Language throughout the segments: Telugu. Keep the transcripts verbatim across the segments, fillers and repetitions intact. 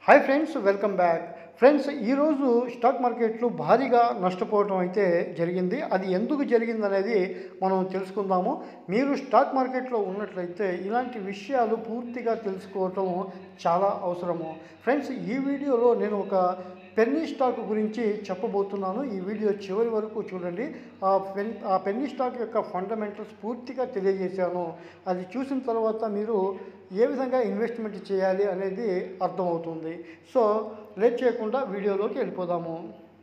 Hi friends, welcome back. Friends, ఈరోజు స్టాక్ మార్కెట్లు భారీగా నష్టపోవడం అయితే జరిగింది. అది ఎందుకు జరిగింది అనేది మనం తెలుసుకుందాము. మీరు స్టాక్ మార్కెట్లో ఉన్నట్లయితే ఇలాంటి విషయాలు పూర్తిగా తెలుసుకోవటం చాలా అవసరము. ఫ్రెండ్స్, ఈ వీడియోలో నేను ఒక పెన్నీ స్టాక్ గురించి చెప్పబోతున్నాను. ఈ వీడియో చివరి వరకు చూడండి. ఆ పెన్ ఆ పెన్నీ స్టాక్ యొక్క ఫండమెంటల్స్ పూర్తిగా తెలియజేశాను. అది చూసిన తర్వాత మీరు ఏ విధంగా ఇన్వెస్ట్మెంట్ చేయాలి అనేది అర్థమవుతుంది. సో లేట్ చేయకుండా వీడియోలోకి వెళ్ళిపోదాము.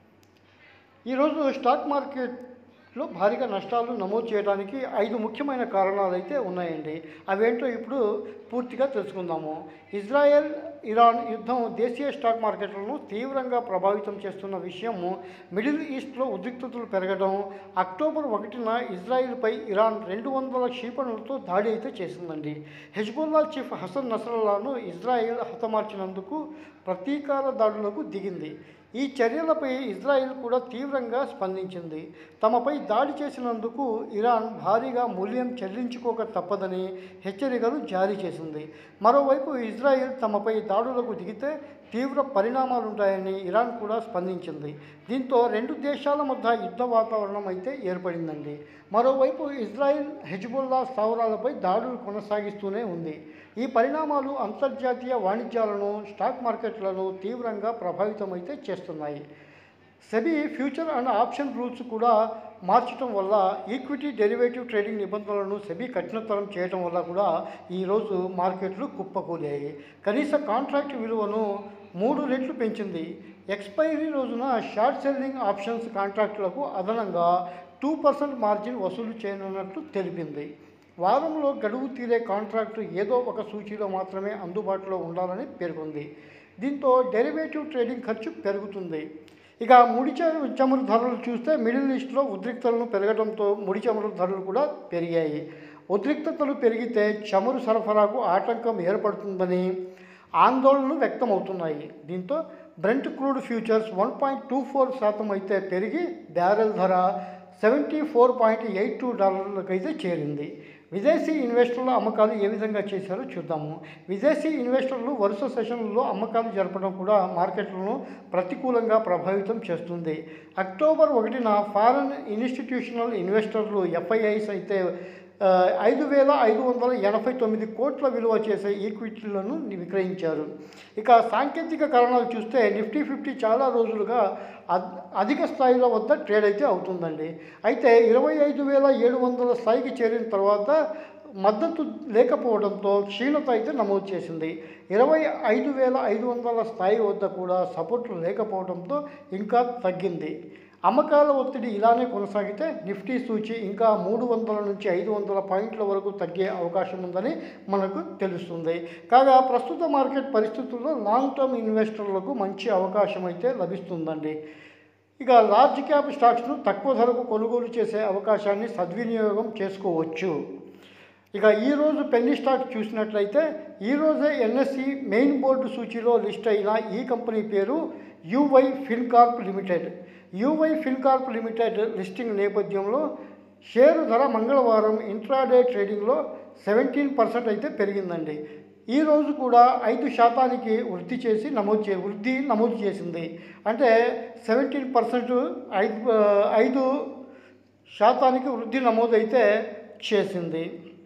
ఈరోజు స్టాక్ మార్కెట్లో భారీగా నష్టాలు నమోదు చేయడానికి ఐదు ముఖ్యమైన కారణాలు అయితే ఉన్నాయండి. అవేంటో ఇప్పుడు పూర్తిగా తెలుసుకుందాము. ఇజ్రాయెల్ ఇరాన్ యుద్ధం దేశీయ స్టాక్ మార్కెట్లను తీవ్రంగా ప్రభావితం చేస్తున్న విషయము, మిడిల్ ఈస్ట్లో ఉద్రిక్తతలు పెరగడం, అక్టోబర్ ఒకటిన ఇజ్రాయిల్పై ఇరాన్ రెండు వందల క్షిపణులతో దాడి అయితే చేసిందండి. హెజ్బుల్లా చీఫ్ హసన్ నస్రల్లాను ఇజ్రాయిల్ హతమార్చినందుకు ప్రతీకార దాడులకు దిగింది. ఈ చర్యలపై ఇజ్రాయిల్ కూడా తీవ్రంగా స్పందించింది. తమపై దాడి చేసినందుకు ఇరాన్ భారీగా మూల్యం చెల్లించుకోక తప్పదని హెచ్చరికలు జారీ చేసింది. మరోవైపు ఇజ్రాయిల్ తమపై దాడులకు దిగితే తీవ్ర పరిణామాలుంటాయని ఇరాన్ కూడా స్పందించింది. దీంతో రెండు దేశాల మధ్య యుద్ధ వాతావరణం అయితే ఏర్పడిందండి. మరోవైపు ఇజ్రాయిల్ హెజ్బుల్లా స్థావరాలపై దాడులు కొనసాగిస్తూనే ఉంది. ఈ పరిణామాలు అంతర్జాతీయ వాణిజ్యాలను, స్టాక్ మార్కెట్లను తీవ్రంగా ప్రభావితమైతే చేస్తున్నాయి. SEBI future and option rules కూడా మార్చడం వల్ల, ఈక్విటీ డెరివేటివ్ ట్రేడింగ్ నిబంధనలను సెబీ కఠినతరం చేయడం వల్ల కూడా ఈరోజు మార్కెట్లు కుప్పకూలాయి. కనీస కాంట్రాక్ట్ విలువను మూడు రెట్లు పెంచింది. ఎక్స్పైరీ రోజున షార్ట్ సెల్లింగ్ ఆప్షన్స్ కాంట్రాక్టులకు అదనంగా టూ పర్సెంట్ మార్జిన్ వసూలు చేయనున్నట్లు తెలిపింది. వారంలో గడువు తీరే కాంట్రాక్టు ఏదో ఒక సూచీలో మాత్రమే అందుబాటులో ఉండాలని పేర్కొంది. దీంతో డెరివేటివ్ ట్రేడింగ్ ఖర్చు పెరుగుతుంది. ఇక ముడి చమురు ధరలు చూస్తే మిడిల్ ఈస్ట్లో ఉద్రిక్తతలు పెరగడంతో ముడి చమురు ధరలు కూడా పెరిగాయి. ఉద్రిక్తతలు పెరిగితే చమురు సరఫరాకు ఆటంకం ఏర్పడుతుందని ఆందోళనలు వ్యక్తమవుతున్నాయి. దీంతో Brent crude futures one point two four శాతం అయితే పెరిగి బ్యారెల్ ధర seventy four point eight two డాలర్లకైతే చేరింది. విదేశీ ఇన్వెస్టర్ల అమ్మకాలు ఏ విధంగా చేశారో చూద్దాము. విదేశీ ఇన్వెస్టర్లు వరుస సెషన్లలో అమ్మకాలు జరపడం కూడా మార్కెట్లను ప్రతికూలంగా ప్రభావితం చేస్తుంది. అక్టోబర్ ఒకటిన ఫారెన్ ఇన్స్టిట్యూషనల్ ఇన్వెస్టర్లు ఎఫ్ఐఐస్ అయితే ఐదు వేల ఐదు వందల ఎనభై తొమ్మిది కోట్ల విలువ చేసే ఈక్విటీలను విక్రయించారు. ఇక సాంకేతిక కారణాలు చూస్తే నిఫ్టీ ఫిఫ్టీ చాలా రోజులుగా అధిక స్థాయిల వద్ద ట్రేడ్ అయితే అవుతుందండి. అయితే ఇరవై ఐదు వేల ఏడు వందల స్థాయికి చేరిన తర్వాత మద్దతు లేకపోవడంతో క్షీణత అయితే నమోదు చేసింది. ఇరవై ఐదు వేల ఐదు వందల స్థాయి వద్ద కూడా సపోర్టు లేకపోవడంతో ఇంకా తగ్గింది. అమ్మకాల ఒత్తిడి ఇలానే కొనసాగితే నిఫ్టీ సూచి ఇంకా మూడు వందల నుంచి ఐదు వందల పాయింట్ల వరకు తగ్గే అవకాశం ఉందని మనకు తెలుస్తుంది. కాగా ప్రస్తుత మార్కెట్ పరిస్థితుల్లో లాంగ్ టర్మ్ ఇన్వెస్టర్లకు మంచి అవకాశం అయితే లభిస్తుందండి. ఇక లార్జ్ క్యాప్ స్టాక్స్ను తక్కువ ధరకు కొనుగోలు చేసే అవకాశాన్ని సద్వినియోగం చేసుకోవచ్చు. ఇక ఈరోజు పెన్నీ స్టాక్ చూసినట్లయితే ఈరోజే ఎన్ఎస్సి మెయిన్ బోర్డు సూచీలో లిస్ట్ అయిన ఈ కంపెనీ పేరు UY Fincorp Limited. UY Fincorp Limited listing నేపథ్యంలో షేరు ధర మంగళవారం ఇంట్రాడే ట్రేడింగ్లో సెవెంటీన్ పర్సెంట్ అయితే పెరిగిందండి. ఈరోజు కూడా ఐదు శాతానికి వృద్ధి చేసి నమోదు చే వృద్ధి నమోదు చేసింది. అంటే సెవెంటీన్ పర్సెంట్ ఐదు ఐదు శాతానికి వృద్ధి నమోదైతే చేసింది.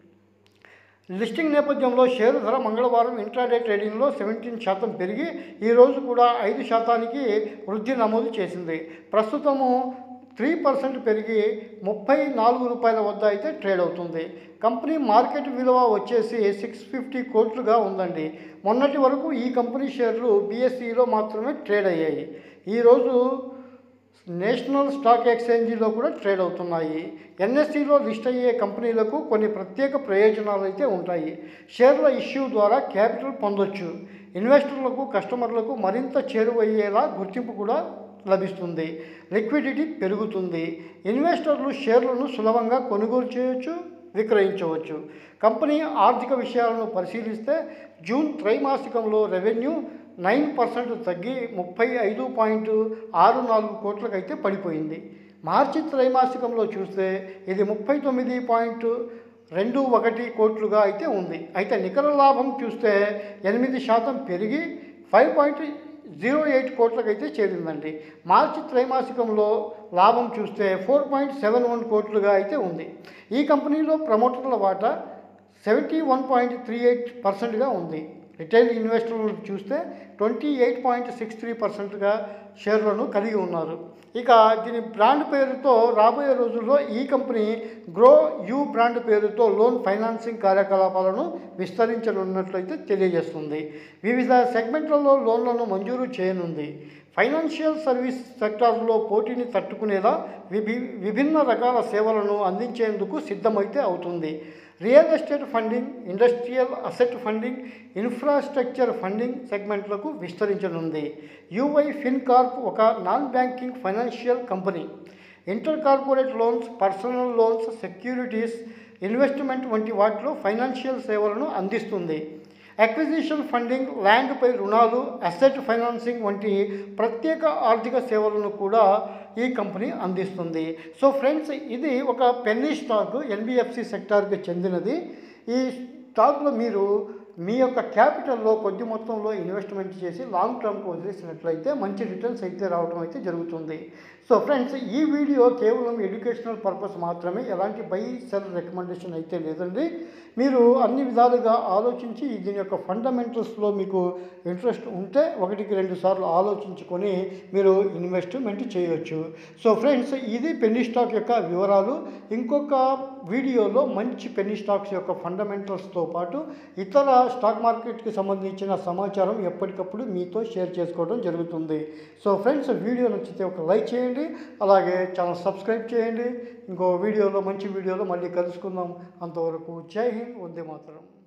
లిస్టింగ్ నేపథ్యంలో షేరు ధర మంగళవారం ఇంట్రాడే ట్రేడింగ్లో సెవెంటీన్ శాతం పెరిగి ఈరోజు కూడా ఐదు శాతానికి వృద్ధి నమోదు చేసింది. ప్రస్తుతము త్రీ పర్సెంట్ పెరిగి ముప్పై నాలుగు రూపాయల వద్ద అయితే ట్రేడ్ అవుతుంది. కంపెనీ మార్కెట్ విలువ వచ్చేసి సిక్స్ ఫిఫ్టీ కోట్లుగా ఉందండి. మొన్నటి వరకు ఈ కంపెనీ షేర్లు బిఎస్సిలో మాత్రమే ట్రేడ్ అయ్యాయి. ఈరోజు నేషనల్ స్టాక్ ఎక్స్చేంజీలో కూడా ట్రేడ్ అవుతున్నాయి. ఎన్ఎస్సిలో లిస్ట్ అయ్యే కంపెనీలకు కొన్ని ప్రత్యేక ప్రయోజనాలు అయితే ఉంటాయి. షేర్ల ఇష్యూ ద్వారా క్యాపిటల్ పొందొచ్చు. ఇన్వెస్టర్లకు, కస్టమర్లకు మరింత చేరువయ్యేలా గుర్తింపు కూడా లభిస్తుంది. లిక్విడిటీ పెరుగుతుంది. ఇన్వెస్టర్లు షేర్లను సులభంగా కొనుగోలు చేయవచ్చు, విక్రయించవచ్చు. కంపెనీ ఆర్థిక విషయాలను పరిశీలిస్తే జూన్ త్రైమాసికంలో రెవెన్యూ నైన్ పర్సెంట్ తగ్గి ముప్పై ఐదు పాయింట్ ఆరు నాలుగు కోట్లకైతే పడిపోయింది. మార్చి త్రైమాసికంలో చూస్తే ఇది ముప్పై తొమ్మిది పాయింట్ రెండు ఒకటి కోట్లుగా అయితే ఉంది. అయితే నికర లాభం చూస్తే ఎనిమిది శాతం పెరిగి ఫైవ్ పాయింట్ జీరో ఎయిట్ కోట్లకైతే చేరిందండి. మార్చి త్రైమాసికంలో లాభం చూస్తే ఫోర్ పాయింట్ సెవెన్ వన్ కోట్లుగా అయితే ఉంది. ఈ కంపెనీలో ప్రమోటర్ల వాటా seventy one point three eight పర్సెంట్గా ఉంది. రిటైల్ ఇన్వెస్టర్లను చూస్తే twenty eight point six three పర్సెంట్గా షేర్లను కలిగి ఉన్నారు. ఇక దీని బ్రాండ్ పేరుతో రాబోయే రోజుల్లో ఈ కంపెనీ గ్రో యూ బ్రాండ్ పేరుతో లోన్ ఫైనాన్సింగ్ కార్యకలాపాలను విస్తరించనున్నట్లయితే తెలియజేస్తుంది. వివిధ సెగ్మెంట్లలో లోన్లను మంజూరు చేయనుంది. ఫైనాన్షియల్ సర్వీస్ సెక్టార్లో పోటీని తట్టుకునేలా విభి విభిన్న రకాల సేవలను అందించేందుకు సిద్ధమైతే అవుతుంది. Real estate funding, industrial asset funding, infrastructure funding సెగ్మెంట్లకు విస్తరించనుంది. యూఐ ఫిన్కార్ప్ ఒక non banking financial company. Inter corporate loans, personal loans, securities, investment వంటి వాటిలో ఫైనాన్షియల్ సేవలను అందిస్తుంది. అక్విజిషన్ ఫండింగ్, ల్యాండ్పై రుణాలు, అసెట్ ఫైనాన్సింగ్ వంటి ప్రత్యేక ఆర్థిక సేవలను కూడా ఈ కంపెనీ అందిస్తుంది. సో ఫ్రెండ్స్, ఇది ఒక పెన్నీ స్టాక్, ఎన్బిఎఫ్సి సెక్టార్కి చెందినది. ఈ స్టాక్లో మీరు మీ యొక్క క్యాపిటల్లో కొద్ది మొత్తంలో ఇన్వెస్ట్మెంట్ చేసి లాంగ్ టర్మ్కి వదిలేసినట్లయితే మంచి రిటర్న్స్ అయితే రావడం అయితే జరుగుతుంది. సో ఫ్రెండ్స్, ఈ వీడియో కేవలం ఎడ్యుకేషనల్ పర్పస్ మాత్రమే, ఎలాంటి బై సెల్ రికమెండేషన్ అయితే లేదండి. మీరు అన్ని విధాలుగా ఆలోచించి దీని యొక్క ఫండమెంటల్స్లో మీకు ఇంట్రెస్ట్ ఉంటే ఒకటికి రెండు సార్లు ఆలోచించుకొని మీరు ఇన్వెస్ట్మెంట్ చేయొచ్చు. సో ఫ్రెండ్స్, ఇది పెన్నీ స్టాక్ యొక్క వివరాలు. ఇంకొక వీడియోలో మంచి పెన్నీ స్టాక్స్ యొక్క ఫండమెంటల్స్తో పాటు ఇతర స్టాక్ మార్కెట్కి సంబంధించిన సమాచారం ఎప్పటికప్పుడు మీతో షేర్ చేసుకోవడం జరుగుతుంది. సో ఫ్రెండ్స్, వీడియో నచ్చితే ఒక లైక్ చేయండి, అలాగే ఛానల్ సబ్స్క్రైబ్ చేయండి. ఇంకో వీడియోలో మంచి వీడియోలో మళ్ళీ కలుసుకుందాం. అంతవరకు జై హింద్, వందే మాతరం.